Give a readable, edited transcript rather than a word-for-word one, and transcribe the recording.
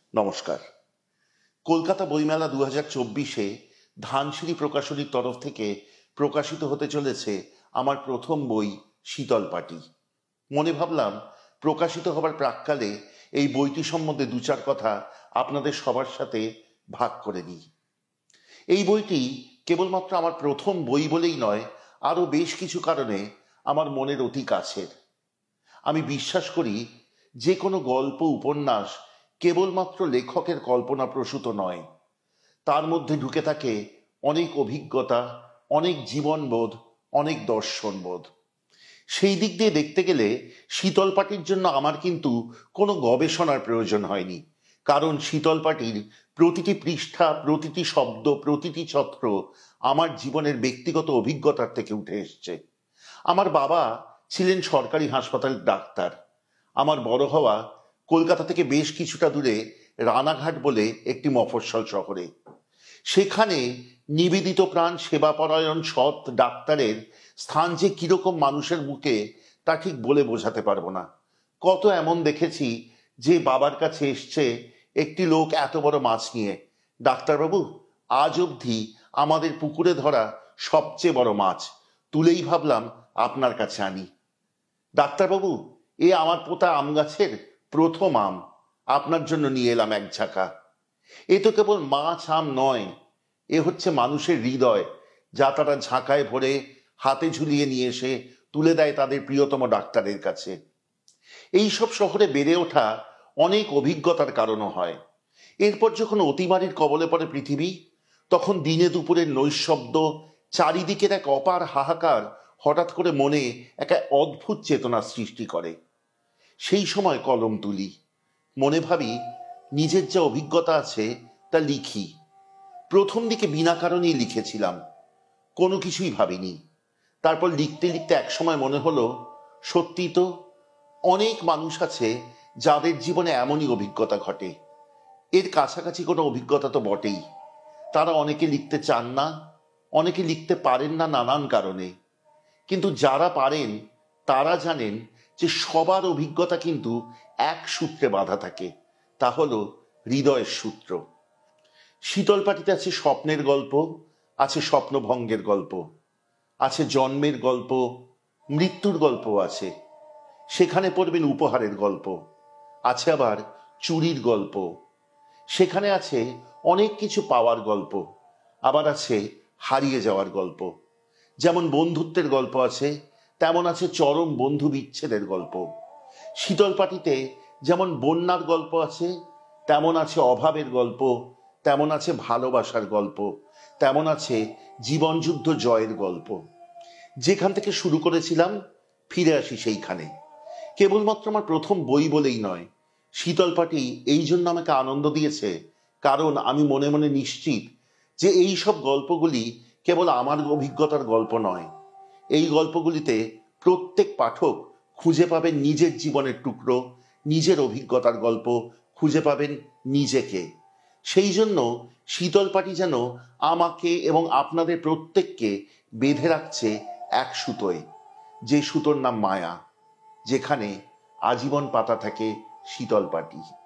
নমস্কার। কলকাতা বইমেলা 2024-এ ধানসিঁড়ি প্রকাশনীর তরফ থেকে প্রকাশিত হতে চলেছে আমার প্রথম বই শীতল পাটি। মনে ভাবলাম প্রকাশিত হবার প্রাক্কালে এই বইটি সম্বন্ধে দু চার কথা আপনাদের সবার সাথে ভাগ করে নিই। এই বইটি কেবলমাত্র আমার প্রথম বই বলেই নয়, আরও বেশ কিছু কারণে আমার মনের অতি কাছের। আমি বিশ্বাস করি যে কোনো গল্প উপন্যাস কেবলমাত্র লেখকের কল্পনা প্রসূত নয়, তার মধ্যে ঢুকে থাকে অনেক অভিজ্ঞতা, অনেক জীবনবোধ, অনেক দর্শনবোধ। সেই দিক দিয়ে দেখতে গেলে শীতল পাটির জন্য আমার কিন্তু কোনো গবেষণার প্রয়োজন হয়নি, কারণ শীতল পাটির প্রতিটি পৃষ্ঠা, প্রতিটি শব্দ, প্রতিটি ছত্র আমার জীবনের ব্যক্তিগত অভিজ্ঞতার থেকে উঠে এসছে। আমার বাবা ছিলেন সরকারি হাসপাতালের ডাক্তার। আমার বড় হওয়া কলকাতা থেকে বেশ কিছুটা দূরে রানাঘাট বলে একটি মফস্বল শহরে। সেখানে নিবেদিত প্রাণ, সেবাপরায়ণ, সৎ ডাক্তারের স্থান যে কিরকম মানুষের বুকে তা ঠিক বলে বোঝাতে পারবো না। কত এমন দেখেছি যে বাবার কাছে এসছে একটি লোক এত বড় মাছ নিয়ে, ডাক্তারবাবু আজ অবধি আমাদের পুকুরে ধরা সবচেয়ে বড় মাছ, তুলেই ভাবলাম আপনার কাছে আনি। ডাক্তারবাবু এ আমার পোতা আম গাছের প্রথম আম, আপনার জন্য নিয়ে এলাম এক ঝাঁকা। এ তো কেবল মাছ আম নয়, এ হচ্ছে মানুষের হৃদয়, যা তারা ঝাঁকায় ভরে হাতে ঝুলিয়ে নিয়ে এসে তুলে দেয় তাদের প্রিয়তম ডাক্তারের কাছে। এইসব শহরে বেড়ে ওঠা অনেক অভিজ্ঞতার কারণও হয়। এরপর যখন অতিমারির কবলে পড়ে পৃথিবী, তখন দিনে দুপুরের নৈঃশব্দ, চারিদিকের এক অপার হাহাকার হঠাৎ করে মনে এক অদ্ভুত চেতনা সৃষ্টি করে। সেই সময় কলম তুলি, মনে ভাবি নিজের যা অভিজ্ঞতা আছে তা লিখি। প্রথম দিকে বিনা কারণেই লিখেছিলাম, কোনো কিছুই ভাবিনি। তারপর লিখতে লিখতে একসময় মনে হলো সত্যি তো, অনেক মানুষ আছে যাদের জীবনে এমনই অভিজ্ঞতা ঘটে। এর কাছাকাছি কোনো অভিজ্ঞতা তো বটেই। তারা অনেকে লিখতে চান না, অনেকে লিখতে পারেন না নানান কারণে, কিন্তু যারা পারেন তারা জানেন যে সবার অভিজ্ঞতা কিন্তু এক সূত্রে বাঁধা থাকে, তা হলো হৃদয়ের সূত্র। শীতল পাটিতে আছে স্বপ্নের গল্প, আছে স্বপ্নভঙ্গের গল্প, আছে জন্মের গল্প, মৃত্যুর গল্প আছে। সেখানে পড়বেন উপহারের গল্প, আছে আবার চুরির গল্প। সেখানে আছে অনেক কিছু পাওয়ার গল্প, আবার আছে হারিয়ে যাওয়ার গল্প। যেমন বন্ধুত্বের গল্প আছে, তেমন আছে চরম বন্ধু বিচ্ছেদের গল্প। শীতল পাটিতে যেমন বন্যার গল্প আছে, তেমন আছে অভাবের গল্প, তেমন আছে ভালোবাসার গল্প, তেমন আছে জীবনযুদ্ধ জয়ের গল্প। যেখান থেকে শুরু করেছিলাম ফিরে আসি সেইখানে। কেবলমাত্র আমার প্রথম বই বলেই নয়, শীতল পাটি এই জন্য আমাকে আনন্দ দিয়েছে কারণ আমি মনে মনে নিশ্চিত যে এই সব গল্পগুলি কেবল আমার অভিজ্ঞতার গল্প নয়। এই গল্পগুলিতে প্রত্যেক পাঠক খুঁজে পাবেন নিজের জীবনের টুকরো, নিজের অভিজ্ঞতার গল্প, খুঁজে পাবেন নিজেকে। সেই জন্য শীতল পাটি যেন আমাকে এবং আপনাদের প্রত্যেককে বেঁধে রাখছে এক সুতোয়, যে সুতোর নাম মায়া, যেখানে আজীবন পাতা থাকে শীতল পাটি।